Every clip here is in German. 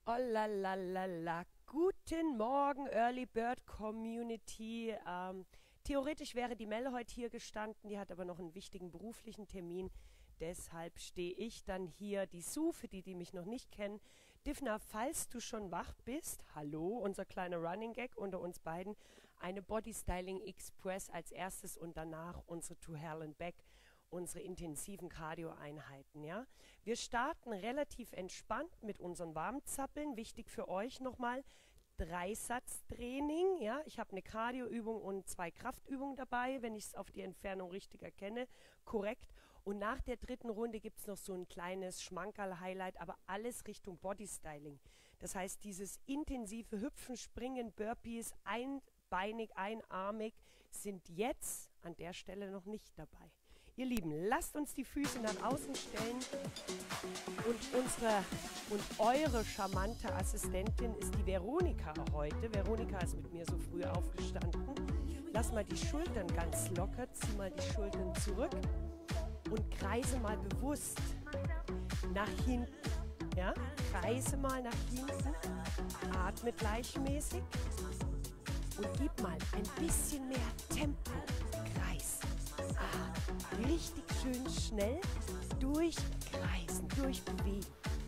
Oh la la la la. Guten Morgen, Early Bird Community. Theoretisch wäre die Melle heute hier gestanden, die hat aber noch einen wichtigen beruflichen Termin. Deshalb stehe ich dann hier. Die Sue, für die, die mich noch nicht kennen. Divna, falls du schon wach bist, hallo, unser kleiner Running Gag unter uns beiden. Eine Body Styling Express als erstes und danach unsere To Hell and Back, unsere intensiven Cardio-Einheiten, ja. Wir starten relativ entspannt mit unseren Warmzappeln. Wichtig für euch nochmal, Dreisatztraining, ja. Ich habe eine Cardio-Übung und 2 Kraftübungen dabei, wenn ich es auf die Entfernung richtig erkenne, korrekt. Und nach der dritten Runde gibt es noch so ein kleines Schmankerl-Highlight, aber alles Richtung Bodystyling. Das heißt, dieses intensive Hüpfen, Springen, Burpees, einbeinig, einarmig sind jetzt an der Stelle noch nicht dabei. Ihr Lieben, lasst uns die Füße nach außen stellen und eure charmante Assistentin ist die Veronika heute. Veronika ist mit mir so früh aufgestanden. Lass mal die Schultern ganz locker, zieh mal die Schultern zurück und kreise mal bewusst nach hinten. Ja? Kreise mal nach hinten, atme gleichmäßig und gib mal ein bisschen mehr Tempo. Kreis. Richtig schön schnell durchkreisen, durchbewegen.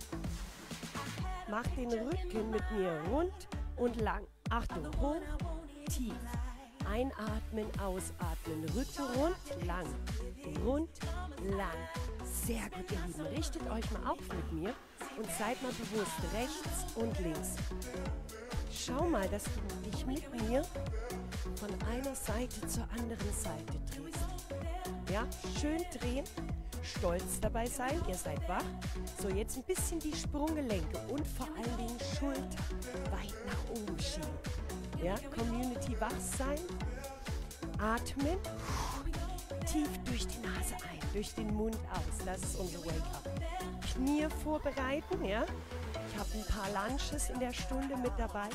Mach den Rücken mit mir rund und lang. Achtung, hoch, tief. Einatmen, ausatmen. Rücken rund, lang. Rund, lang. Sehr gut, ihr Lieben. Richtet euch mal auf mit mir und seid mal bewusst rechts und links. Schau mal, dass du dich mit mir von einer Seite zur anderen Seite drehst. Ja, schön drehen, stolz dabei sein, ihr seid wach. So, jetzt ein bisschen die Sprunggelenke und vor allen Dingen Schulter weit nach oben schieben. Ja, Community wach sein, atmen, tief durch die Nase ein, durch den Mund aus, das ist unser Wake-up. Knie vorbereiten, ja. Ich habe ein paar Lunches in der Stunde mit dabei.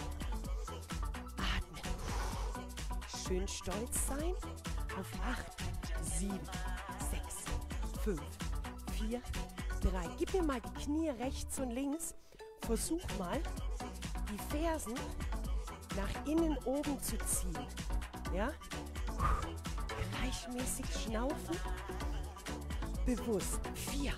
Atmen, schön stolz sein auf 8, 7, 6, 5, 4, 3. Gib mir mal die Knie rechts und links. Versuch mal, die Fersen nach innen oben zu ziehen. Ja? Gleichmäßig schnaufen. Bewusst. 4,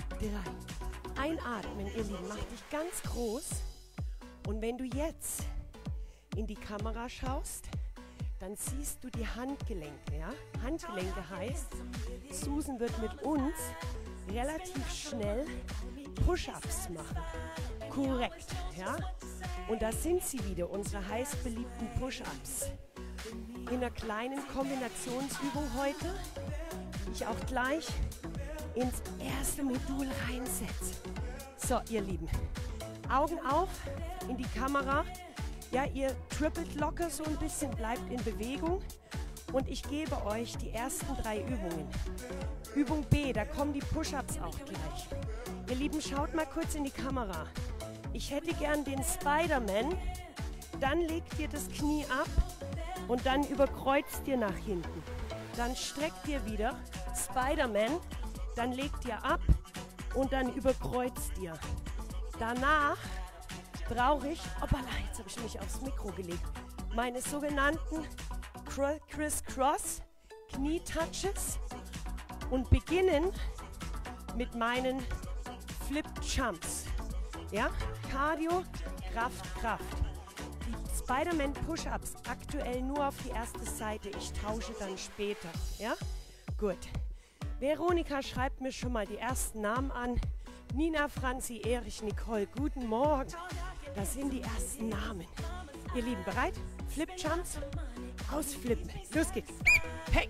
3. Einatmen, ihr Lieben. Mach dich ganz groß. Und wenn du jetzt in die Kamera schaust, dann siehst du die Handgelenke, ja? Handgelenke heißt, Susan wird mit uns relativ schnell Push-Ups machen. Korrekt, ja? Und da sind sie wieder, unsere heiß beliebten Push-Ups. In einer kleinen Kombinationsübung heute, die ich auch gleich ins erste Modul reinsetze. So, ihr Lieben, Augen auf in die Kamera. Ja, ihr trippelt locker so ein bisschen, bleibt in Bewegung und ich gebe euch die ersten 3 Übungen. Übung B, da kommen die Push-Ups auch gleich. Ihr Lieben, schaut mal kurz in die Kamera. Ich hätte gern den Spider-Man, dann legt ihr das Knie ab und dann überkreuzt ihr nach hinten. Dann streckt ihr wieder, Spider-Man, dann legt ihr ab und dann überkreuzt ihr. Danach brauche ich, hoppala, jetzt habe ich mich aufs Mikro gelegt, meine sogenannten Criss-Cross Knie-Touches und beginnen mit meinen Flip-Jumps. Ja, Cardio, Kraft, Kraft. Die Spider-Man Push-Ups aktuell nur auf die erste Seite, ich tausche dann später. Ja, gut. Veronika schreibt mir schon mal die ersten Namen an. Nina, Franzi, Erich, Nicole, guten Morgen. Das sind die ersten Namen. Ihr Lieben, bereit? Flip-Jumps, ausflippen. Los geht's. Hey.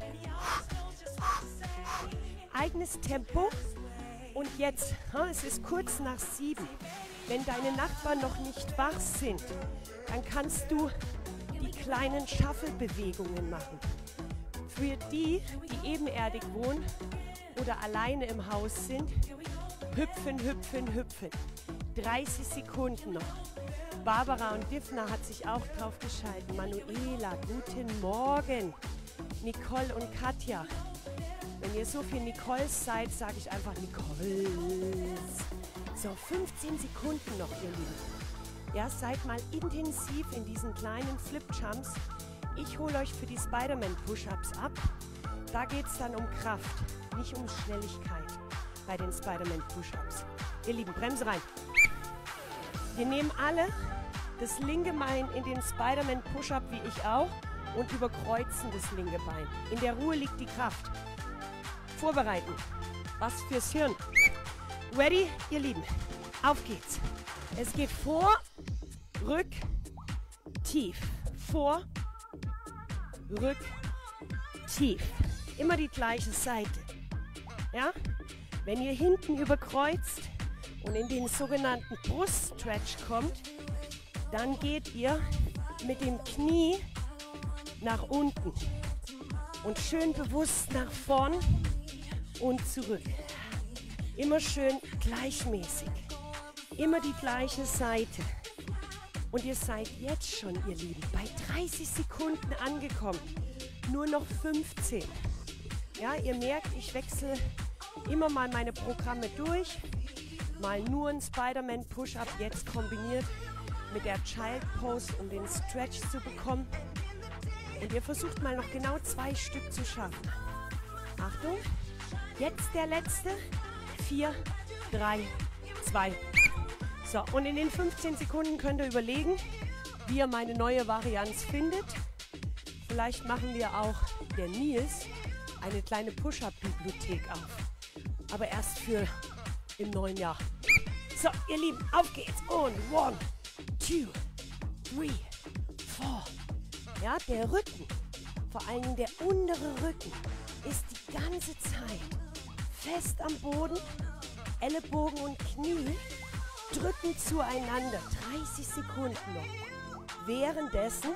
Eigenes Tempo. Und jetzt, es ist kurz nach 7. Wenn deine Nachbarn noch nicht wach sind, dann kannst du die kleinen Shuffle-Bewegungen machen. Für die, die ebenerdig wohnen oder alleine im Haus sind, hüpfen, hüpfen, hüpfen. 30 Sekunden noch. Barbara und Divna hat sich auch drauf geschalten. Manuela, guten Morgen. Nicole und Katja. Wenn ihr so viel Nicoles seid, sage ich einfach Nicoles. So, 15 Sekunden noch, ihr Lieben. Ja, seid mal intensiv in diesen kleinen Flip-Jumps. Ich hole euch für die Spider-Man-Push-Ups ab. Da geht es dann um Kraft, nicht um Schnelligkeit bei den Spider-Man-Push-Ups. Ihr Lieben, Bremse rein. Wir nehmen alle das linke Bein in den Spider-Man-Push-Up, wie ich auch, und überkreuzen das linke Bein. In der Ruhe liegt die Kraft. Vorbereiten. Was fürs Hirn. Ready, ihr Lieben. Auf geht's. Es geht vor, rück, tief. Vor, rück, tief. Immer die gleiche Seite. Ja? Wenn ihr hinten überkreuzt und in den sogenannten Bruststretch kommt, dann geht ihr mit dem Knie nach unten und schön bewusst nach vorn und zurück. Immer schön gleichmäßig. Immer die gleiche Seite. Und ihr seid jetzt schon, ihr Lieben, bei 30 Sekunden angekommen. Nur noch 15. Ja, ihr merkt, ich wechsle immer mal meine Programme durch. Mal nur ein Spider-Man Push-Up, jetzt kombiniert mit der Child Pose, um den Stretch zu bekommen. Und ihr versucht mal noch genau 2 Stück zu schaffen. Achtung, jetzt der letzte. 4, 3, 2. So, und in den 15 Sekunden könnt ihr überlegen, wie ihr meine neue Varianz findet. Vielleicht machen wir auch der Nils eine kleine Push-Up-Bibliothek auf. Aber erst für im neuen Jahr. So, ihr Lieben, auf geht's. Und 1, 2, 3, 4. Ja, der Rücken, vor allem der untere Rücken, ist die ganze Zeit fest am Boden. Ellenbogen und Knie drücken zueinander. 30 Sekunden noch. Währenddessen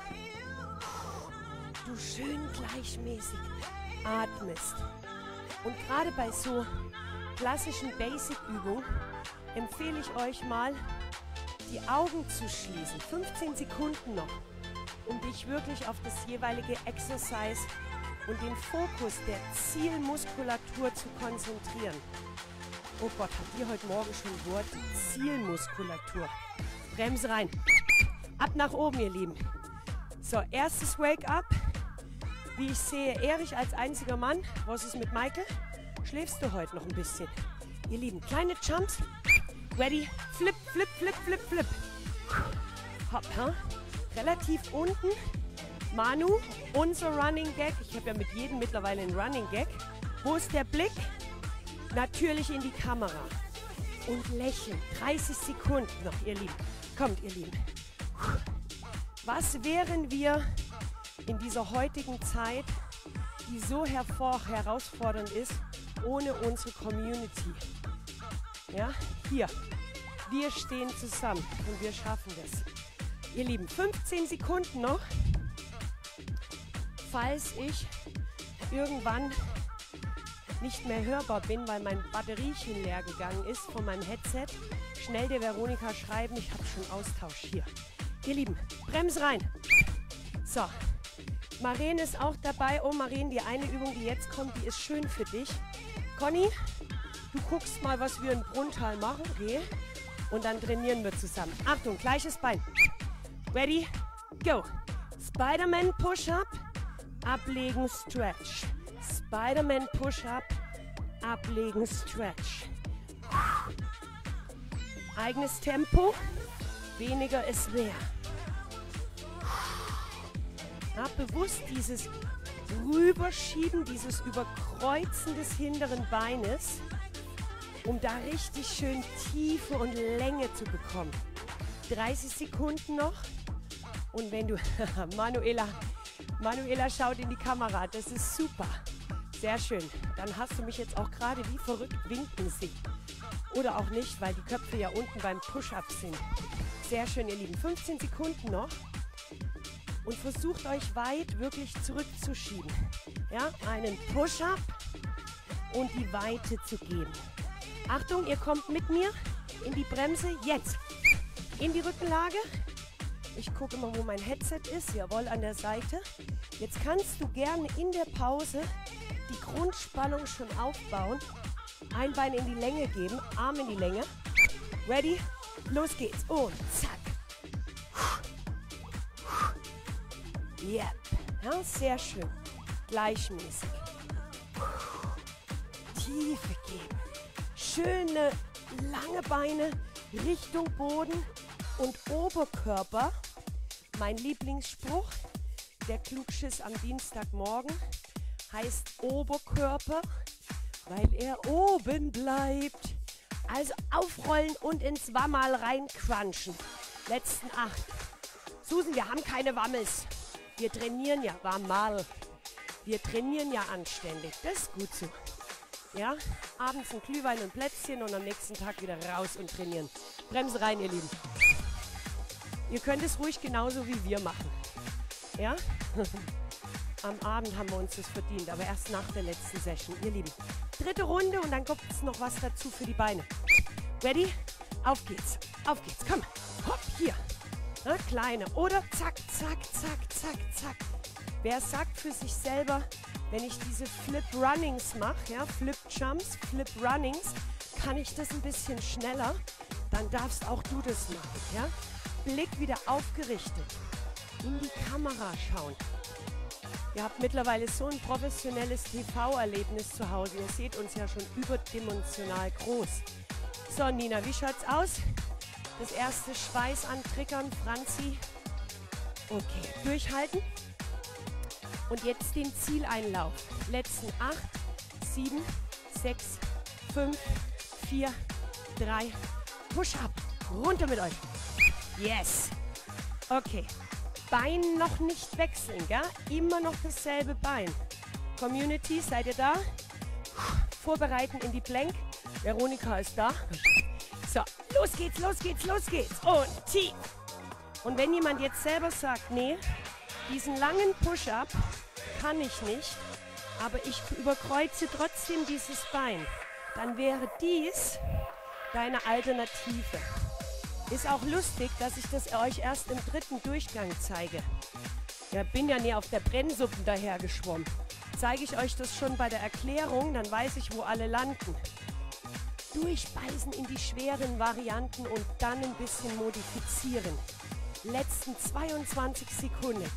du schön gleichmäßig atmest. Und gerade bei so klassischen Basic-Übungen empfehle ich euch mal, die Augen zu schließen. 15 Sekunden noch, um dich wirklich auf das jeweilige Exercise und den Fokus der Zielmuskulatur zu konzentrieren. Oh Gott, habt ihr heute Morgen schon ein Wort? Zielmuskulatur. Bremse rein. Ab nach oben, ihr Lieben. So, erstes Wake-up. Wie ich sehe, Erich als einziger Mann. Was ist mit Michael? Schläfst du heute noch ein bisschen? Ihr Lieben, kleine Jumps. Ready? Flip, flip, flip, flip, flip. Hopp, ha? Relativ unten. Manu, unser Running Gag. Ich habe ja mit jedem mittlerweile einen Running Gag. Wo ist der Blick? Natürlich in die Kamera. Und lächeln. 30 Sekunden noch, ihr Lieben. Kommt, ihr Lieben. Was wären wir in dieser heutigen Zeit, die so herausfordernd ist, ohne unsere Community? Ja, hier. Wir stehen zusammen und wir schaffen das. Ihr Lieben, 15 Sekunden noch. Falls ich irgendwann nicht mehr hörbar bin, weil mein Batteriechen leer gegangen ist von meinem Headset, schnell der Veronika schreiben, ich habe schon Austausch hier. Ihr Lieben, Bremse rein. So, Maren ist auch dabei. Oh Maren, die eine Übung, die jetzt kommt, die ist schön für dich. Conny, du guckst mal, was wir in Brunntal machen, okay? Und dann trainieren wir zusammen. Achtung, gleiches Bein. Ready, go. Spider-Man Push-Up, ablegen, Stretch. Spider-Man Push-Up, ablegen, Stretch. Eigenes Tempo, weniger ist mehr. Ja, bewusst dieses Rüberschieben, dieses Überkreuzen des hinteren Beines, um da richtig schön Tiefe und Länge zu bekommen. 30 Sekunden noch. Und wenn du, Manuela schaut in die Kamera, das ist super. Sehr schön. Dann hast du mich jetzt auch gerade wie verrückt winken sehen. Oder auch nicht, weil die Köpfe ja unten beim Push-Up sind. Sehr schön, ihr Lieben. 15 Sekunden noch. Und versucht euch weit wirklich zurückzuschieben. Ja, einen Push-Up und die Weite zu geben. Achtung, ihr kommt mit mir in die Bremse. Jetzt in die Rückenlage. Ich gucke mal, wo mein Headset ist. Jawohl, an der Seite. Jetzt kannst du gerne in der Pause die Grundspannung schon aufbauen. Ein Bein in die Länge geben, Arm in die Länge. Ready? Los geht's. Und zack. Yep. Ja, sehr schön. Gleichmäßig. Tiefe geben. Schöne, lange Beine Richtung Boden und Oberkörper. Mein Lieblingsspruch, der Klugschiss am Dienstagmorgen, heißt Oberkörper, weil er oben bleibt. Also aufrollen und ins Wammerl reincrunchen. Letzten 8. Susan, wir haben keine Wammels. Wir trainieren ja, Wammerl. Wir trainieren ja anständig. Das ist gut so. Ja, abends ein Glühwein und Plätzchen und am nächsten Tag wieder raus und trainieren. Bremse rein, ihr Lieben. Ihr könnt es ruhig genauso wie wir machen. Ja? Am Abend haben wir uns das verdient, aber erst nach der letzten Session, ihr Lieben. 3. Runde und dann kommt es noch was dazu für die Beine. Ready? Auf geht's. Auf geht's. Komm. Hopp, hier. Na, kleine. Oder zack, zack, zack, zack, zack. Wer sagt für sich selber, wenn ich diese Flip-Runnings mache, ja, Flip-Jumps, Flip-Runnings, kann ich das ein bisschen schneller, dann darfst auch du das machen. Ja? Blick wieder aufgerichtet. In die Kamera schauen. Ihr habt mittlerweile so ein professionelles TV-Erlebnis zu Hause. Ihr seht uns ja schon überdimensional groß. So, Nina, wie schaut's aus? Das erste Schweiß antriggern, Franzi. Okay, durchhalten. Und jetzt den Zieleinlauf. Letzten 8, 7, 6, 5, 4, 3. Push-up. Runter mit euch. Yes. Okay. Bein noch nicht wechseln, gell? Immer noch dasselbe Bein. Community, seid ihr da? Vorbereiten in die Plank. Veronika ist da. So, los geht's, los geht's, los geht's. Und tief. Und wenn jemand jetzt selber sagt, nee, diesen langen Push-up kann ich nicht, aber ich überkreuze trotzdem dieses Bein, dann wäre dies deine Alternative. Ist auch lustig, dass ich das euch erst im 3. Durchgang zeige. Ja, bin ja nie auf der Brennsuppe dahergeschwommen. Zeige ich euch das schon bei der Erklärung, dann weiß ich, wo alle landen. Durchbeißen in die schweren Varianten und dann ein bisschen modifizieren. Letzten 22 Sekunden.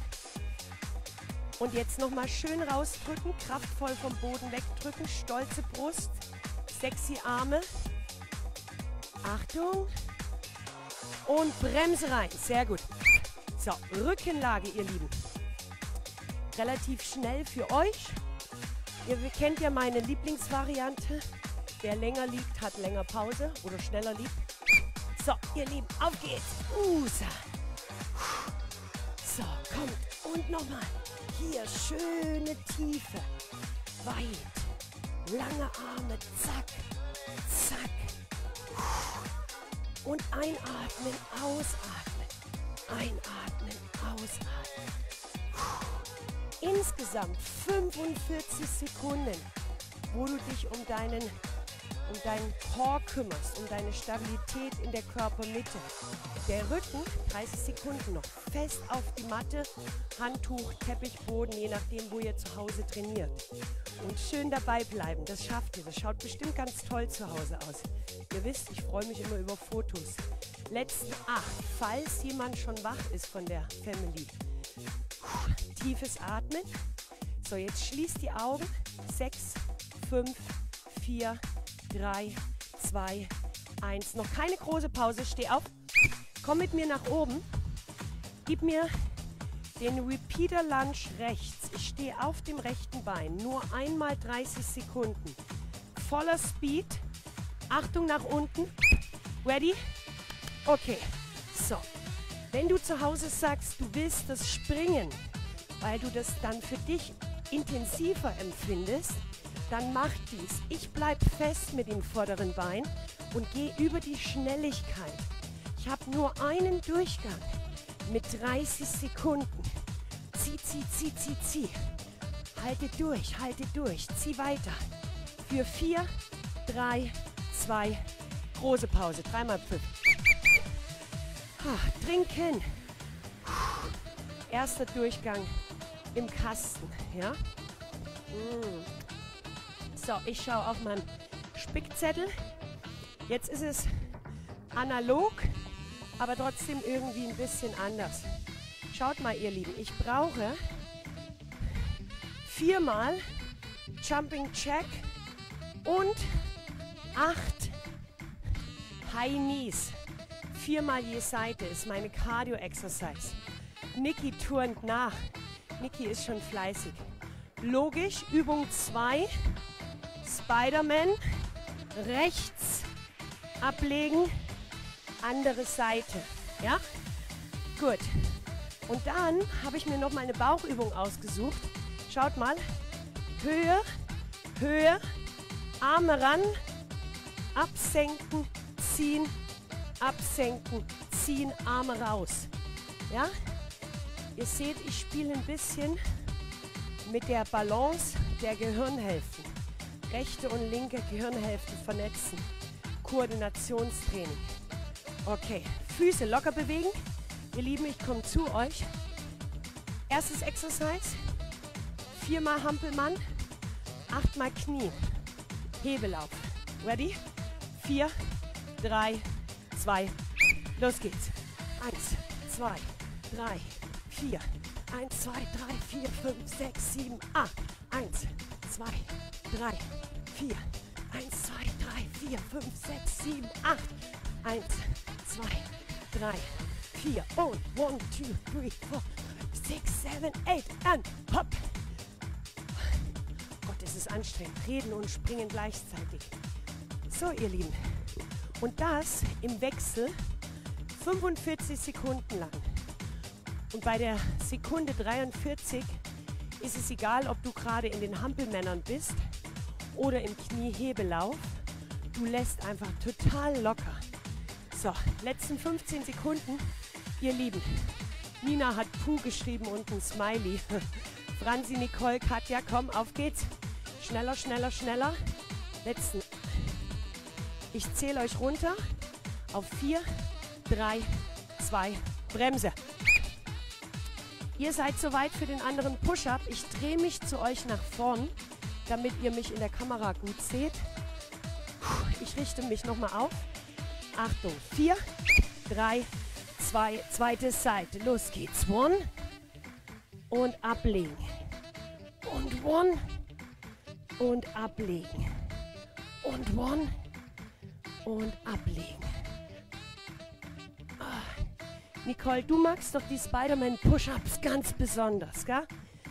Und jetzt nochmal schön rausdrücken, kraftvoll vom Boden wegdrücken, stolze Brust, sexy Arme. Achtung. Und Bremse rein. Sehr gut. So, Rückenlage, ihr Lieben. Relativ schnell für euch. Ihr kennt ja meine Lieblingsvariante. Wer länger liegt, hat länger Pause oder schneller liegt. So, ihr Lieben, auf geht's. Usa. So, kommt. Und nochmal. Hier, schöne Tiefe. Weit. Lange Arme. Zack. Zack. Und einatmen, ausatmen. Einatmen, ausatmen. Insgesamt 45 Sekunden, wo du dich um deinen Core kümmerst, um deine Stabilität in der Körpermitte. Der Rücken, 30 Sekunden noch, fest auf die Matte, Handtuch, Teppichboden, je nachdem, wo ihr zu Hause trainiert. Und schön dabei bleiben, das schafft ihr. Das schaut bestimmt ganz toll zu Hause aus. Ihr wisst, ich freue mich immer über Fotos. Letzten 8, falls jemand schon wach ist von der Family. Tiefes Atmen. So, jetzt schließt die Augen. 6, 5, 4, 3, 2, 1. Noch keine große Pause. Steh auf. Komm mit mir nach oben. Gib mir den Repeater Lunge rechts. Ich stehe auf dem rechten Bein. Nur einmal 30 Sekunden. Voller Speed. Achtung nach unten. Ready? Okay. So. Wenn du zu Hause sagst, du willst das Springen, weil du das dann für dich intensiver empfindest, dann mach dies. Ich bleibe fest mit dem vorderen Bein und gehe über die Schnelligkeit. Ich habe nur einen Durchgang mit 30 Sekunden. Zieh, zieh, zieh, zieh, zieh. Halte durch, zieh weiter. Für 4, 3, 2, große Pause, 3-mal Pfiff. Trinken. Erster Durchgang im Kasten, ja? So, ich schaue auf meinen Spickzettel. Jetzt ist es analog, aber trotzdem irgendwie ein bisschen anders. Schaut mal, ihr Lieben, ich brauche 4-mal Jumping Jack und 8 High Knees. 4-mal je Seite ist meine Cardio-Exercise. Niki turnt nach. Niki ist schon fleißig. Logisch, Übung 2, Spider-Man, rechts ablegen, andere Seite. Ja? Gut. Und dann habe ich mir noch mal eine Bauchübung ausgesucht. Schaut mal. Höhe, Höhe, Arme ran, absenken, ziehen, absenken, ziehen, Arme raus. Ja? Ihr seht, ich spiele ein bisschen mit der Balance der Gehirnhälften. Rechte und linke Gehirnhälfte vernetzen. Koordinationstraining. Okay, Füße locker bewegen. Ihr Lieben, ich komme zu euch. Erstes Exercise. 4-mal Hampelmann, 8-mal Knie. Hebellauf. Ready? 4, 3, 2, los geht's. 1, 2, 3, 4, 1, 2, 3, 4, 5, 6, 7, 8. 1, 2, 3, 4, 1, 2, 3, 4, 5, 6, 7, 8. 1, 2, 3, 4 und 1, 2, 3, 4, 6, 7, 8 und hopp. Gott, es ist anstrengend. Reden und springen gleichzeitig. So, ihr Lieben. Und das im Wechsel 45 Sekunden lang. Und bei der Sekunde 43 ist es egal, ob du gerade in den Hampelmännern bist oder im Kniehebellauf. Du lässt einfach total locker. So, letzten 15 Sekunden. Ihr Lieben, Nina hat Puh geschrieben und ein Smiley. Franzi, Nicole, Katja, komm, auf geht's. Schneller, schneller, schneller. Letzten. Ich zähle euch runter auf 4, 3, 2, Bremse. Ihr seid soweit für den anderen Push-Up. Ich drehe mich zu euch nach vorn, damit ihr mich in der Kamera gut seht. Ich richte mich nochmal auf. Achtung, 4, 3, 2, zweite Seite. Los geht's. 1 und ablegen. Und 1 und ablegen. Und 1 und ablegen. Nicole, du magst doch die Spider-Man Push-Ups ganz besonders, gell?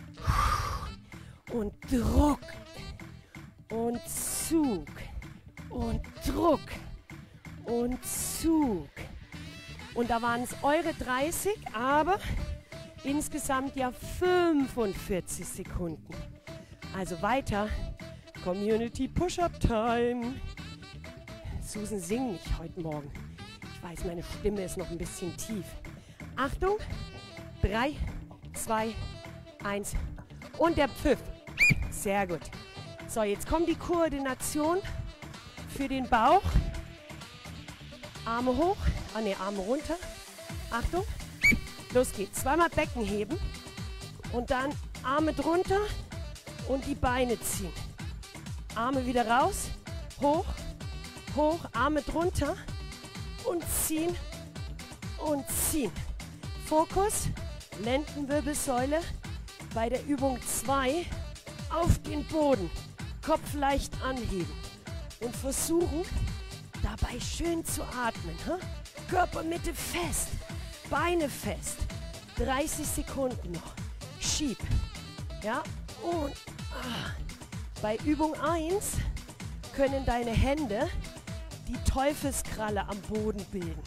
Und Druck. Und Zug. Und Druck. Und Zug. Und da waren es eure 30, aber insgesamt ja 45 Sekunden. Also weiter. Community Push-Up Time. Susan, sing nicht heute Morgen. Ich weiß, meine Stimme ist noch ein bisschen tief. Achtung. 3, 2, 1. Und der Pfiff. Sehr gut. So, jetzt kommt die Koordination für den Bauch. Arme hoch. Ah ne, Arme runter. Achtung. Los geht's. 2-mal Becken heben. Und dann Arme drunter und die Beine ziehen. Arme wieder raus. Hoch. Hoch. Arme drunter. Und ziehen. Und ziehen. Fokus. Lendenwirbelsäule. Bei der Übung 2 auf den Boden. Kopf leicht anheben. Und versuchen, dabei schön zu atmen. Körpermitte fest. Beine fest. 30 Sekunden noch. Schieb. Ja, und bei Übung 1 können deine Hände die Teufelskralle am Boden bilden.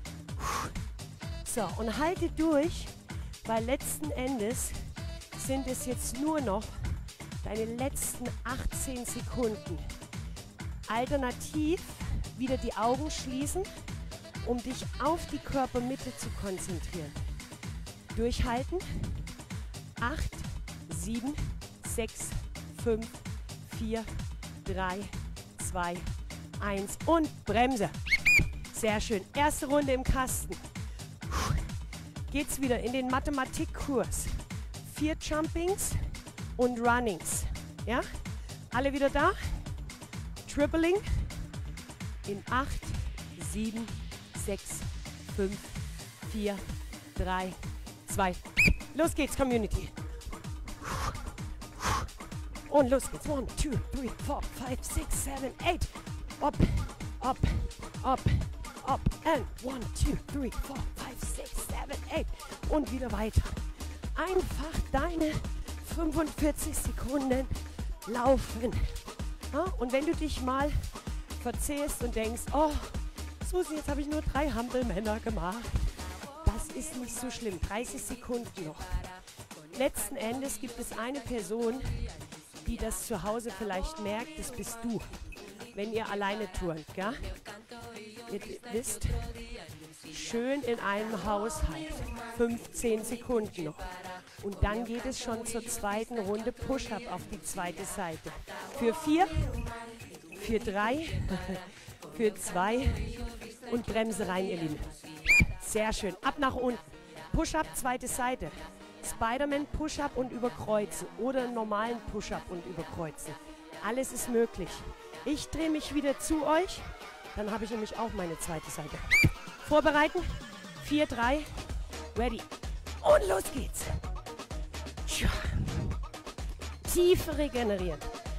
So, und halte durch, weil letzten Endes sind es jetzt nur noch deine letzten 18 Sekunden. Alternativ wieder die Augen schließen, um dich auf die Körpermitte zu konzentrieren. Durchhalten. 8, 7, 6, 5, 4, 3, 2, 1 und Bremse. Sehr schön. Erste Runde im Kasten. Geht's wieder in den Mathematikkurs. 4 Jumpings und Runnings. Ja? Alle wieder da? Tripling in 8, 7, 6, 5, 4, 3, 2. Los geht's, Community. Und los geht's. 1, 2, 3, 4, 5, 6, 7, 8. Up, up, up, up. And 1, 2, 3, 4, 5, 6, 7, 8. Und wieder weiter. Einfach deine 45 Sekunden laufen. Ja? Und wenn du dich mal verzählst und denkst, oh, Susi, jetzt habe ich nur 3 Hampelmänner gemacht. Das ist nicht so schlimm. 30 Sekunden noch. Letzten Endes gibt es eine Person, die das zu Hause vielleicht merkt, das bist du, wenn ihr alleine turnt, ja? Ihr wisst, schön in einem Haushalt, 15 Sekunden noch. Und dann geht es schon zur zweiten Runde Push-Up auf die zweite Seite. Für 4, für 3, für 2 und Bremse rein, ihr Lieben. Sehr schön. Ab nach unten. Push-Up, zweite Seite. Spider-Man Push-Up und überkreuzen oder einen normalen Push-Up und überkreuzen. Alles ist möglich. Ich drehe mich wieder zu euch. Dann habe ich nämlich auch meine zweite Seite. Vorbereiten. 4, 3. Ready. Und los geht's. Tiefe regenerieren.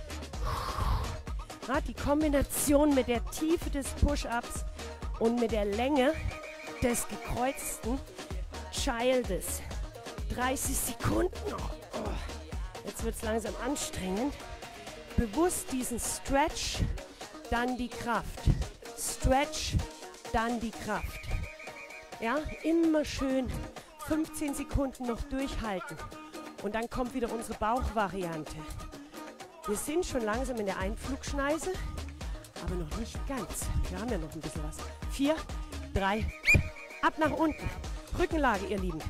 Ja, die Kombination mit der Tiefe des Push-Ups und mit der Länge des gekreuzten Childes. 30 Sekunden. Oh. Jetzt wird es langsam anstrengend. Bewusst diesen Stretch, dann die Kraft. Stretch, dann die Kraft. Ja, immer schön 15 Sekunden noch durchhalten. Und dann kommt wieder unsere Bauchvariante. Wir sind schon langsam in der Einflugschneise, aber noch nicht ganz. Wir haben ja noch ein bisschen was. 4, 3, ab nach unten. Rückenlage, ihr Lieben.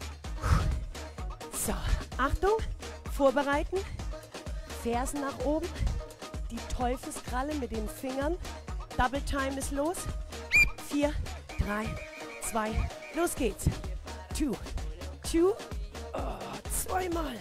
So, Achtung, vorbereiten. Fersen nach oben. Die Teufelskralle mit den Fingern. Double Time ist los. 4, 3, 2, los geht's. 2, 2, zweimal.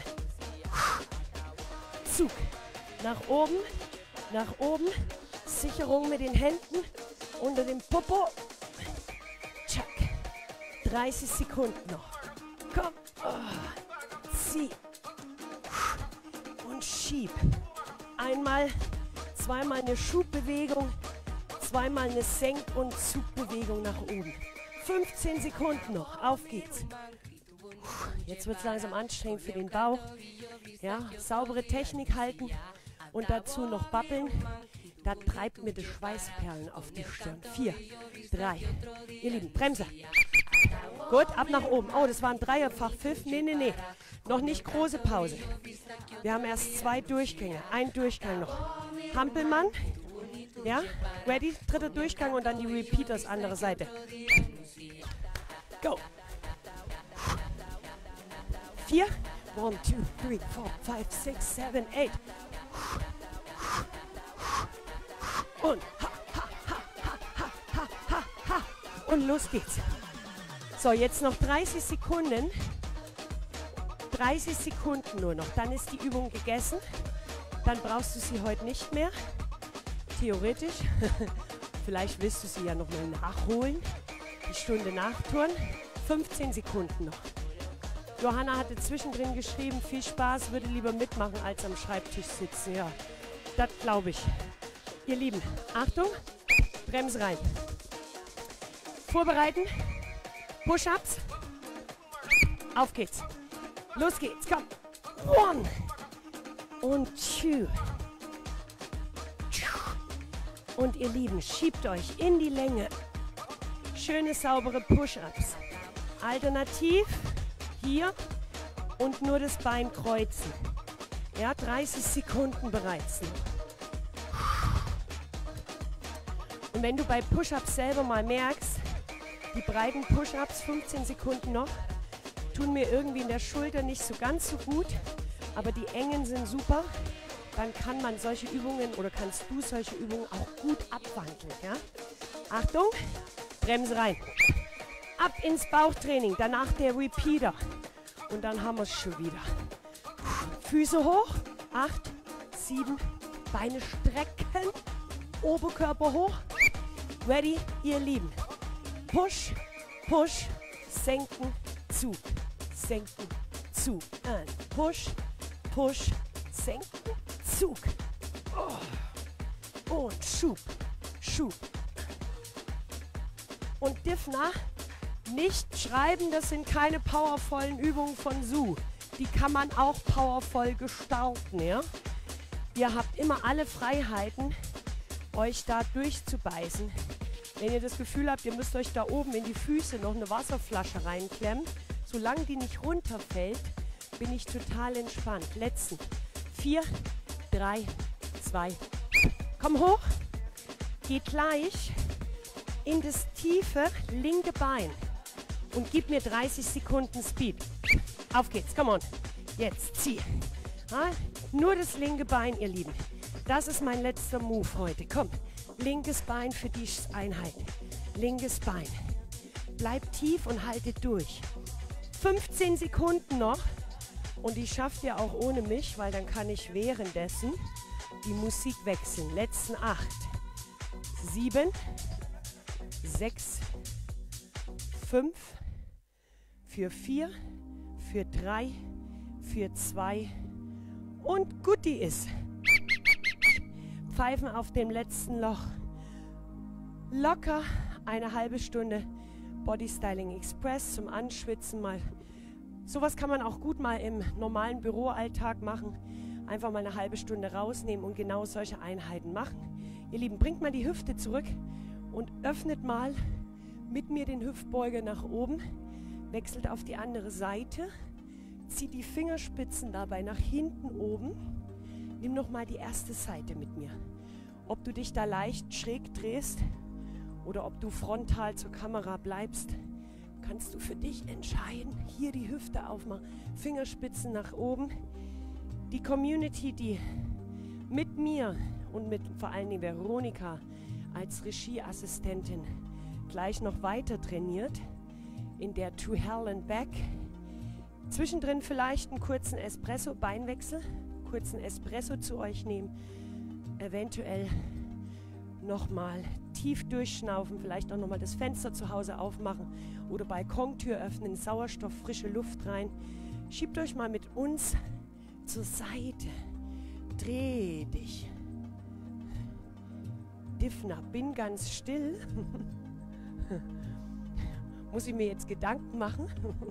Zug. Nach oben. Sicherung mit den Händen unter dem Popo. Tschack. 30 Sekunden noch. Komm. Zieh. Und schieb. Einmal, zweimal eine Schubbewegung, zweimal eine Senk- und Zugbewegung nach oben. 15 Sekunden noch. Auf geht's. Jetzt wird es langsam anstrengend für den Bauch. Ja, saubere Technik halten und dazu noch babbeln. Da treibt mir die Schweißperlen auf die Stirn. 4, 3, ihr Lieben, Bremse. Gut, ab nach oben. Oh, das war ein Dreierfach-Pfiff. Nee. Noch nicht große Pause. Wir haben erst 2 Durchgänge. Ein Durchgang noch. Hampelmann. Ja, ready, 3. Durchgang und dann die Repeaters, andere Seite. Go. 4, 1, 2, 3, 4, 5, 6, 7, 8. Und und los geht's. So, jetzt noch 30 Sekunden. 30 Sekunden nur noch. Dann ist die Übung gegessen. Dann brauchst du sie heute nicht mehr. Theoretisch. Vielleicht willst du sie ja noch mal nachholen. Die Stunde Nachtouren. 15 Sekunden noch. Johanna hatte zwischendrin geschrieben, viel Spaß, würde lieber mitmachen als am Schreibtisch sitzen. Ja, das glaube ich. Ihr Lieben, Achtung, Bremse rein. Vorbereiten, Push-Ups, auf geht's. Los geht's, komm. 1 und 2. Und ihr Lieben, schiebt euch in die Länge. Schöne, saubere Push-Ups. Alternativ hier und nur das Bein kreuzen. Ja, 30 Sekunden bereits noch. Und wenn du bei Push-Ups selber mal merkst, die breiten Push-Ups, 15 Sekunden noch, tun mir irgendwie in der Schulter nicht so ganz so gut, aber die engen sind super, dann kann man solche Übungen oder kannst du solche Übungen auch gut abwandeln. Ja? Achtung, Bremse rein. Ab ins Bauchtraining, danach der Repeater. Und dann haben wir es schon wieder. Füße hoch, 8, 7, Beine strecken, Oberkörper hoch. Ready, ihr Lieben. Push, push, senken, Zug. senken, Zug. And push, push, senken, Zug. Oh. Und Schub, Schub. Und Divna, nicht schreiben, das sind keine powervollen Übungen von Sue. Die kann man auch powervoll gestalten, ja? Ihr habt immer alle Freiheiten, euch da durchzubeißen. Wenn ihr das Gefühl habt, ihr müsst euch da oben in die Füße noch eine Wasserflasche reinklemmen, solange die nicht runterfällt, bin ich total entspannt. Letzten 4, 3, 2, komm hoch, geht gleich in das tiefe linke Bein und gib mir 30 Sekunden Speed. Auf geht's, come on. Jetzt, zieh. Ja, nur das linke Bein, ihr Lieben. Das ist mein letzter Move heute. Komm, linkes Bein für die Einheit. Linkes Bein. Bleib tief und haltet durch. 15 Sekunden noch. Und die schafft ihr auch ohne mich, weil dann kann ich währenddessen die Musik wechseln. Letzten 8, 7, 6, 5, für 4, für 3, für 2 und Gutti ist. Pfeifen auf dem letzten Loch. Locker eine halbe Stunde Body Styling Express zum Anschwitzen mal. Sowas kann man auch gut mal im normalen Büroalltag machen. Einfach mal eine halbe Stunde rausnehmen und genau solche Einheiten machen. Ihr Lieben, bringt mal die Hüfte zurück und öffnet mal mit mir den Hüftbeuger nach oben. Wechselt auf die andere Seite. Zieht die Fingerspitzen dabei nach hinten oben. Nimm nochmal die erste Seite mit mir. Ob du dich da leicht schräg drehst oder ob du frontal zur Kamera bleibst, kannst du für dich entscheiden. Hier die Hüfte aufmachen, Fingerspitzen nach oben. Die Community, die mit mir und mit vor allen Dingen Veronika als Regieassistentin gleich noch weiter trainiert, in der To Hell and Back. Zwischendrin vielleicht einen kurzen Espresso, Beinwechsel, kurzen Espresso zu euch nehmen, eventuell nochmal tief durchschnaufen, vielleicht auch nochmal das Fenster zu Hause aufmachen oder Balkontür öffnen, Sauerstoff, frische Luft rein. Schiebt euch mal mit uns zur Seite, dreh dich. Divna, bin ganz still. Muss ich mir jetzt Gedanken machen?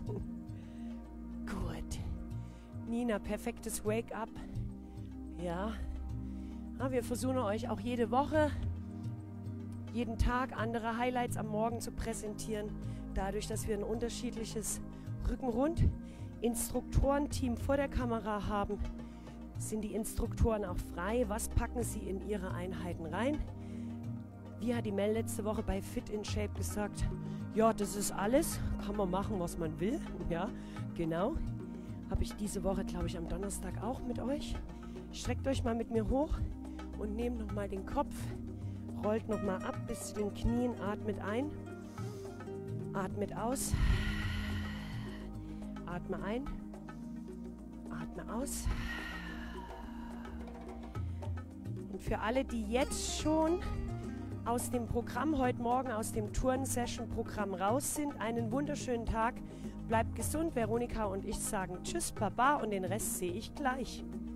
Gut. Nina, perfektes Wake-up. Ja. Wir versuchen euch auch jede Woche, jeden Tag andere Highlights am Morgen zu präsentieren. Dadurch, dass wir ein unterschiedliches Rückenrund-Instruktorenteam vor der Kamera haben, sind die Instruktoren auch frei. Was packen sie in ihre Einheiten rein? Wie hat die Mel letzte Woche bei Fit in Shape gesagt? Ja, das ist alles. Kann man machen, was man will. Ja, genau. Habe ich diese Woche, glaube ich, am Donnerstag auch mit euch. Streckt euch mal mit mir hoch und nehmt nochmal den Kopf. Rollt nochmal ab bis zu den Knien. Atmet ein. Atmet aus. Atme ein. Atme aus. Und für alle, die jetzt schon aus dem Programm heute Morgen, aus dem Turn-Session-Programm raus sind, einen wunderschönen Tag. Bleibt gesund. Veronika und ich sagen Tschüss, Baba und den Rest sehe ich gleich.